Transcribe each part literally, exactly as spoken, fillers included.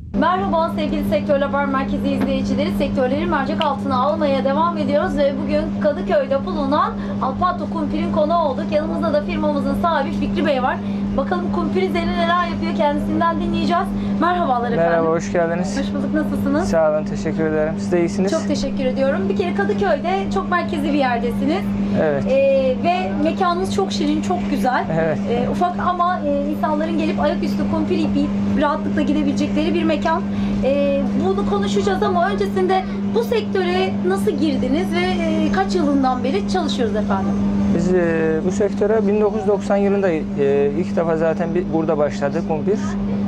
Merhaba sevgili Sektör Haber Merkezi izleyicileri. Sektörleri mercek altına almaya devam ediyoruz ve bugün Kadıköy'de bulunan Alpato Kumpir'in konuğu olduk. Yanımızda da firmamızın sahibi Fikri Bey var. Bakalım kumpir üzerine neler yapıyor, kendisinden dinleyeceğiz. Merhabalar efendim. Merhaba, hoş geldiniz. Hoş bulduk, nasılsınız? Sağ olun, teşekkür ederim. Siz de iyisiniz. Çok teşekkür ediyorum. Bir kere Kadıköy'de çok merkezi bir yerdesiniz. Evet. Ee, ve mekanınız çok şirin, çok güzel. Evet. Ee, ufak ama e, insanların gelip ayaküstü kumpir yiyip rahatlıkla gidebilecekleri bir mekan. Ee, bunu konuşacağız ama öncesinde bu sektöre nasıl girdiniz ve e, kaç yılından beri çalışıyoruz efendim? Biz e, bu sektöre bin dokuz yüz doksan yılında e, ilk defa zaten bir, burada başladı kumpir.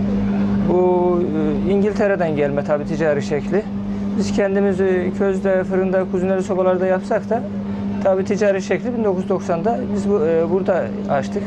Bu e, İngiltere'den gelme tabii ticari şekli. Biz kendimiz e, közde, fırında, kuzineli sobalarda yapsak da tabii ticari şekli bin dokuz yüz doksanda biz bu, e, burada açtık.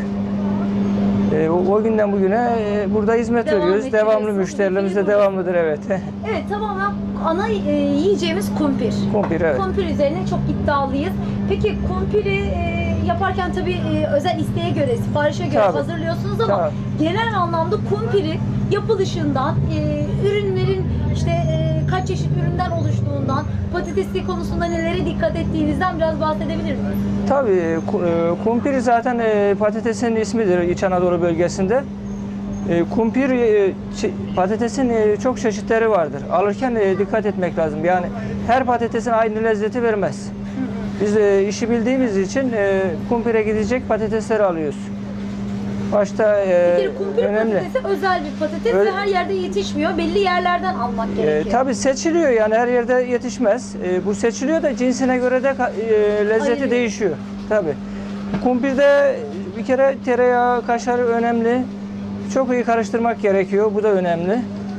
E, o, o günden bugüne e, burada hizmet Devam veriyoruz. ettiriyoruz. Devamlı müşterilerimiz de devamlıdır, evet. Evet, tamamen ana e, yiyeceğimiz kumpir. Kumpir, evet. Kumpir üzerine çok iddialıyız. Peki kumpiri e, yaparken tabii e, özel isteğe göre, siparişe göre Tabii. hazırlıyorsunuz ama Tabii. genel anlamda kumpiri yapılışından, e, ürünlerin işte e, kaç çeşit üründen oluştuğundan, patatesli konusunda nelere dikkat ettiğinizden biraz bahsedebilir miyiz? Tabii, kumpir zaten patatesin ismidir İç Anadolu bölgesinde. Kumpir, patatesin çok çeşitleri vardır. Alırken dikkat etmek lazım. Yani her patatesin aynı lezzeti vermez. Biz işi bildiğimiz için kumpire gidecek patatesleri alıyoruz. Başta Bir kere kumpir önemli. patatesi özel bir patates Öyle, ve her yerde yetişmiyor. Belli yerlerden almak gerekiyor. E, tabii seçiliyor, yani her yerde yetişmez. E, bu seçiliyor da cinsine göre de e, lezzeti Ayırıyor. değişiyor. Tabii. Kumpirde bir kere tereyağı, kaşar önemli. Çok iyi karıştırmak gerekiyor. Bu da önemli.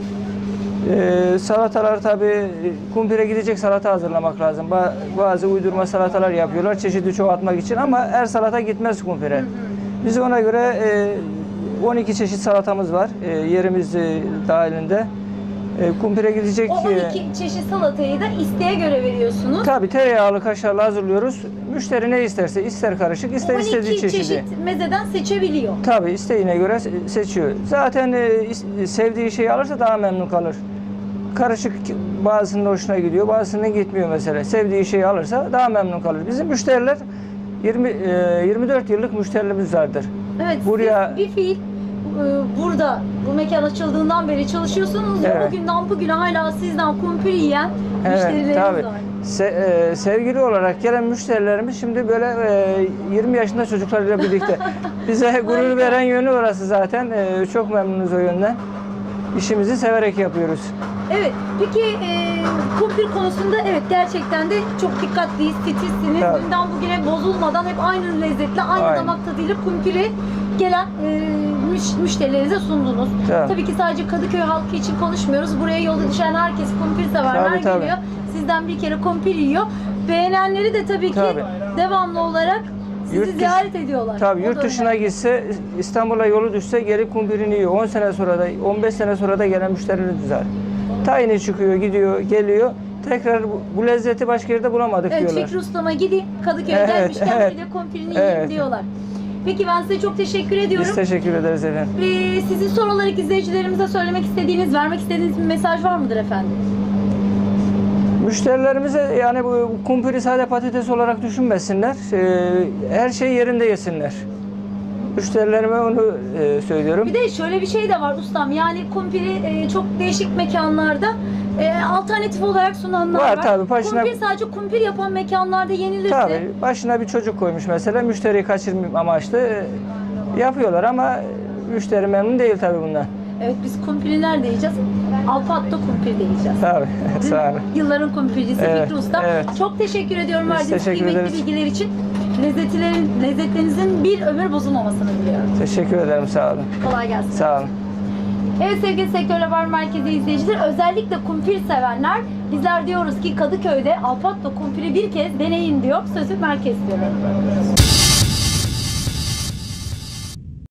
E, salatalar tabii, kumpire gidecek salata hazırlamak lazım. Ba bazı uydurma salatalar yapıyorlar çeşidi çoğaltmak için ama her salata gitmez kumpire. Hı hı. Biz ona göre e, on iki çeşit salatamız var e, yerimiz e, dahilinde. E, kumpire gidecek... O on iki çeşit salatayı da isteğe göre veriyorsunuz. Tabii, tereyağlı, kaşarlı hazırlıyoruz. Müşteri ne isterse, ister karışık, ister istediği çeşidi. on iki çeşit mezeden seçebiliyor. Tabii, isteğine göre seçiyor. Zaten e, sevdiği şeyi alırsa daha memnun kalır. Karışık bazısının hoşuna gidiyor, bazısının gitmiyor mesela. Sevdiği şeyi alırsa daha memnun kalır. Bizim müşteriler yirmi, yirmi dört yıllık müşterilerimiz vardır. Evet, buraya siz bir fiil burada bu mekan açıldığından beri çalışıyorsunuz ve evet. o günden bugüne hala sizden kumpir yiyen evet, müşterileriniz tabii. var. Se e, sevgili olarak gelen müşterilerimiz şimdi böyle e, yirmi yaşında çocuklarıyla birlikte. Bize gurur veren yönü orası zaten. E, çok memnunuz o yönden. İşimizi severek yapıyoruz. Evet, peki e, kumpir konusunda evet gerçekten de çok dikkatliyiz, titizsiniz. Tabii. Günden bugüne bozulmadan hep aynı lezzetle, aynı Aynen. damak tadıyla kumpiri gelen e, müş müşterilerinize sundunuz. Tabii. Tabii ki sadece Kadıköy halkı için konuşmuyoruz. Buraya yolu düşen herkes kumpir severler Tabii, tabii. geliyor. Sizden bir kere kumpir yiyor. Beğenenleri de tabii ki Tabii. devamlı olarak sizi Yurt dışı- ziyaret ediyorlar. Tabii, O yurt da dışına önemli. gitse, İstanbul'a yolu düşse gelip kumpirini yiyor. on sene sonra da, on beş sene sonra da gelen müşterimiz var. Tayini çıkıyor, gidiyor, geliyor. Tekrar bu, bu lezzeti başka yerde bulamadık Evet, diyorlar. Fikri Usta'ma gideyim, Kadıköy'e Evet, gelmişken evet. bir de kumpirini Evet. yiyeyim diyorlar. Peki ben size çok teşekkür ediyorum. Biz teşekkür ederiz efendim. Ee, sizin son olarak izleyicilerimize söylemek istediğiniz, vermek istediğiniz bir mesaj var mıdır efendim? Müşterilerimize yani bu kumpiri sadece patates olarak düşünmesinler. Ee, her şeyi yerinde yesinler. Müşterilerime onu e, söylüyorum. Bir de şöyle bir şey de var ustam. Yani kumpiri e, çok değişik mekanlarda e, alternatif olarak sunanlar var. Var tabii, başına- Kumpir sadece kumpir yapan mekanlarda yenilirse. Tabii, başına bir çocuk koymuş mesela, müşteriyi kaçırmayayım amaçlı e, yapıyorlar ama müşteri memnun değil tabii bundan. Evet, biz kumpiri nerede yiyeceğiz? Alpato kumpir de yiyeceğiz. Tabii, sağ olun. Yılların kumpircisi Evet, Fikri Usta. evet. Çok teşekkür ediyorum Biz verdiğiniz teşekkür kıymetli ederiz. bilgiler için. Lezzetlerin, lezzetlerinizin bir ömür bozulmamasını diliyorum. Teşekkür ederim, sağ olun. Kolay gelsin. Sağ olun. Evet sevgili Sektör Haber Merkezi izleyiciler, özellikle kumpir sevenler, bizler diyoruz ki Kadıköy'de Alpato kumpiri bir kez deneyin diyor. Sözü merkezde bırakıyoruz.